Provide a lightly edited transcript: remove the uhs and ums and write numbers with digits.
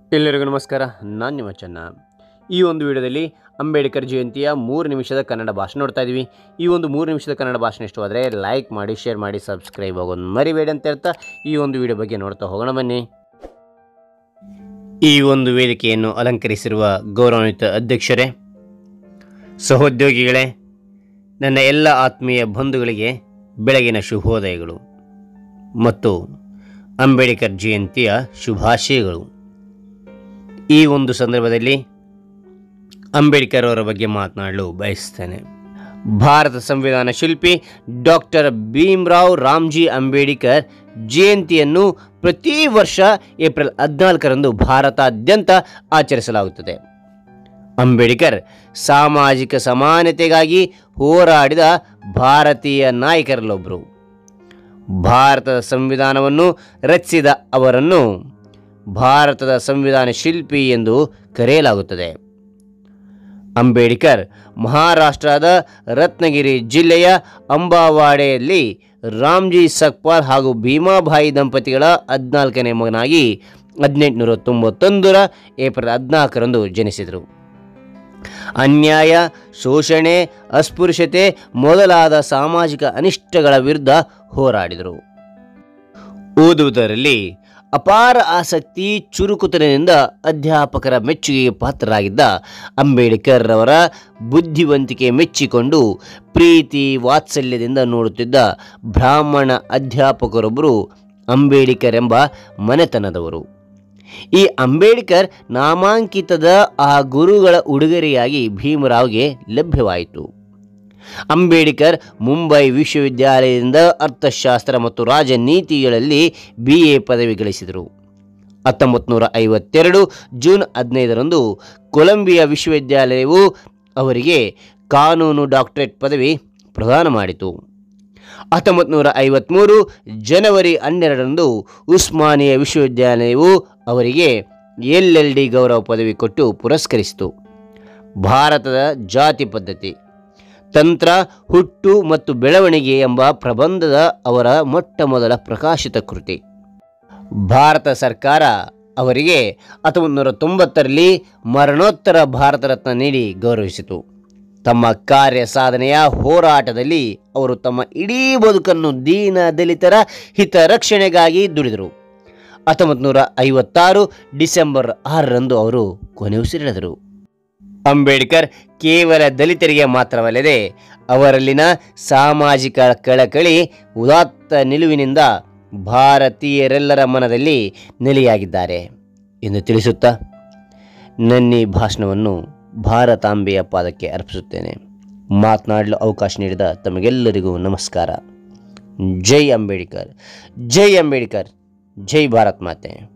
ಎಲ್ಲರಿಗೂ ನಮಸ್ಕಾರ. ನಾನು ನಿಮ್ಮ ಚೆನ್ನ. ಈ ಒಂದು ವಿಡಿಯೋದಲ್ಲಿ ಅಂಬೇಡ್ಕರ್ ಜಯಂತಿಯ 3 ನಿಮಿಷದ ಕನ್ನಡ ಭಾಷಣ ನೋಡ್ತಾ ಇದ್ದೀವಿ. ಈ ಒಂದು 3 ನಿಮಿಷದ ಕನ್ನಡ ಭಾಷಣ ಇಷ್ಟವಾದರೆ ಲೈಕ್ ಮಾಡಿ, ಶೇರ್ ಮಾಡಿ, ಸಬ್ಸ್ಕ್ರೈಬ್ ಆಗೋದು ಮರಿಬೇಡಿ ಅಂತ ಹೇಳ್ತಾ ಈ ಒಂದು ವಿಡಿಯೋ ಬಗ್ಗೆ ನೋಡ್ತಾ ಹೋಗೋಣ ಬನ್ನಿ. ಈ ಒಂದು ವೇದಿಕೆಯನ್ನು ಅಲಂಕರಿಸಿರುವ ಗೌರವಾನ್ವಿತ ಅಧ್ಯಕ್ಷರೇ, ಸಹೋದ್ಯೋಗಿಗಳೇ, ನನ್ನ ಎಲ್ಲ ಆತ್ಮೀಯ ಬಂಧುಗಳಿಗೆ ಬೆಳಗಿನ ಶುಭೋದಯಗಳು ಮತ್ತು ಅಂಬೇಡ್ಕರ್ ಜಯಂತಿಯ ಶುಭಾಶಯಗಳು. ಈ ಒಂದು ಸಂದರ್ಭದಲ್ಲಿ ಅಂಬೇಡ್ಕರ್ ಅವರ ಬಗ್ಗೆ ಮಾತನಾಡಲು ಬಯಸ್ತೇನೆ. ಭಾರತ ಸಂವಿಧಾನ ಶಿಲ್ಪಿ ಡಾಕ್ಟರ್ ಭೀಮರಾವ್ ರಾಮ್ಜಿ ಅಂಬೇಡ್ಕರ್ ಜಯಂತಿಯನ್ನು ಪ್ರತಿ ವರ್ಷ ಏಪ್ರಿಲ್ 14ರಂದು ಭಾರತಾದ್ಯಂತ ಆಚರಿಸಲಾಗುತ್ತದೆ. ಅಂಬೇಡ್ಕರ್ ಸಾಮಾಜಿಕ ಸಮಾನತೆಗಾಗಿ ಹೋರಾಡಿದ ಭಾರತೀಯ ನಾಯಕರಲ್ಲೊಬ್ಬರು. ಭಾರತದ ಸಂವಿಧಾನವನ್ನು ರಚಿಸಿದ ಅವರನ್ನು ಭಾರತದ ಸಂವಿಧಾನ ಶಿಲ್ಪಿ ಎಂದು ಕರೆಯಲಾಗುತ್ತದೆ. ಅಂಬೇಡ್ಕರ್ ಮಹಾರಾಷ್ಟ್ರದ ರತ್ನಗಿರಿ ಜಿಲ್ಲೆಯ ಅಂಬಾವಾಡೆಯಲ್ಲಿ ರಾಮ್ಜಿ ಸಕ್ಪಾಲ್ ಹಾಗೂ ಭೀಮಾಬಾಯಿ ದಂಪತಿಗಳ 14ನೇ ಮಗನಾಗಿ 1891 ಏಪ್ರಿಲ್ 14ರಂದು ಜನಿಸಿದರು. ಅನ್ಯಾಯ, ಶೋಷಣೆ, ಅಸ್ಪೃಶ್ಯತೆ ಮೊದಲಾದ ಸಾಮಾಜಿಕ ಅನಿಷ್ಟಗಳ ವಿರುದ್ಧ ಹೋರಾಡಿದರು. ಓದುವುದರಲ್ಲಿ ಅಪಾರ ಆಸಕ್ತಿ, ಚುರುಕುತನದಿಂದ ಅಧ್ಯಾಪಕರ ಮೆಚ್ಚುಗೆಗೆ ಪಾತ್ರರಾಗಿದ್ದ ಅಂಬೇಡ್ಕರ್ ಅವರ ಬುದ್ಧಿವಂತಿಕೆ ಮೆಚ್ಚಿಕೊಂಡು ಪ್ರೀತಿ ವಾತ್ಸಲ್ಯದಿಂದ ನೋಡುತ್ತಿದ್ದ ಬ್ರಾಹ್ಮಣ ಅಧ್ಯಾಪಕರೊಬ್ಬರು ಅಂಬೇಡ್ಕರ್ ಎಂಬ ಮನೆತನದವರು. ಈ ಅಂಬೇಡ್ಕರ್ ನಾಮಾಂಕಿತದ ಆ ಗುರುಗಳ ಉಡುಗೊರೆಯಾಗಿ ಭೀಮರಾವ್ಗೆ ಲಭ್ಯವಾಯಿತು. ಅಂಬೇಡ್ಕರ್ ಮುಂಬೈ ವಿಶ್ವವಿದ್ಯಾಲಯದಿಂದ ಅರ್ಥಶಾಸ್ತ್ರ ಮತ್ತು ರಾಜನೀತಿಗಳಲ್ಲಿ BA ಪದವಿ ಗಳಿಸಿದರು. 1952 ಜೂನ್ 15ರಂದು ಕೊಲಂಬಿಯಾ ವಿಶ್ವವಿದ್ಯಾಲಯವು ಅವರಿಗೆ ಕಾನೂನು ಡಾಕ್ಟರೇಟ್ ಪದವಿ ಪ್ರದಾನ ಮಾಡಿತು. 1953 ಜನವರಿ 12ರಂದು ಉಸ್ಮಾನಿಯಾ ವಿಶ್ವವಿದ್ಯಾಲಯವು ಅವರಿಗೆ LLD ಗೌರವ ಪದವಿ ಕೊಟ್ಟು ಪುರಸ್ಕರಿಸಿತು. ಭಾರತದ ಜಾತಿ ಪದ್ಧತಿ, ತಂತ್ರ, ಹುಟ್ಟು ಮತ್ತು ಬೆಳವಣಿಗೆ ಎಂಬ ಪ್ರಬಂಧದ ಅವರ ಮೊಟ್ಟಮೊದಲ ಪ್ರಕಾಶಿತ ಕೃತಿ. ಭಾರತ ಸರ್ಕಾರ ಅವರಿಗೆ 1990ರಲ್ಲಿ ಮರಣೋತ್ತರ ಭಾರತ ರತ್ನ ನೀಡಿ ಗೌರವಿಸಿತು. ತಮ್ಮ ಕಾರ್ಯ ಸಾಧನೆಯ ಹೋರಾಟದಲ್ಲಿ ಅವರು ತಮ್ಮ ಇಡೀ ಬದುಕನ್ನು ದೀನ ದಲಿತರ ಹಿತರಕ್ಷಣೆಗಾಗಿ ದುಡಿದರು. 1956 ಡಿಸೆಂಬರ್ 6ರಂದು ಅವರು ಕೊನೆಯುಸಿರೆಳೆದರು. ಅಂಬೇಡ್ಕರ್ ಕೇವಲ ದಲಿತರಿಗೆ ಮಾತ್ರವಲ್ಲದೆ ಅವರಲ್ಲಿನ ಸಾಮಾಜಿಕ ಕಳಕಳಿ, ಉದಾತ್ತ ನಿಲುವಿನಿಂದ ಭಾರತೀಯರೆಲ್ಲರ ಮನದಲ್ಲಿ ನೆಲೆಯಾಗಿದ್ದಾರೆ ಎಂದು ತಿಳಿಸುತ್ತಾ ನನ್ನ ಈ ಭಾಷಣವನ್ನು ಭಾರತಾಂಬೆಯ ಪಾದಕ್ಕೆ ಅರ್ಪಿಸುತ್ತೇನೆ. ಮಾತನಾಡಲು ಅವಕಾಶ ನೀಡಿದ ತಮಗೆಲ್ಲರಿಗೂ ನಮಸ್ಕಾರ. ಜೈ ಅಂಬೇಡ್ಕರ್, ಜೈ ಅಂಬೇಡ್ಕರ್, ಜೈ ಭಾರತ್ ಮಾತೆ.